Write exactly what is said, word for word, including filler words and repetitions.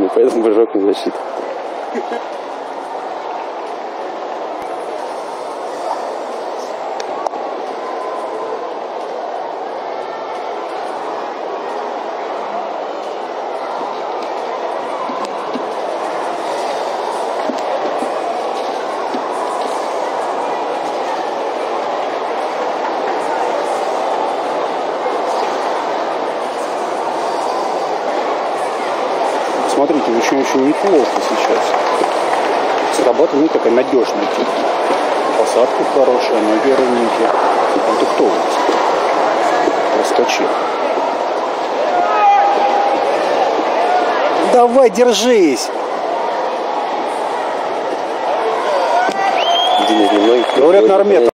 длинный, поэтому прыжок на защиту. Смотрите, очень-очень неплохо сейчас. Срабатывает, ну, такая надежная техника. Посадка хорошая, ноги ровненькие. А ты кто у нас? Проскочил. Давай, держись! Денежный ноги. Говорят, на армет.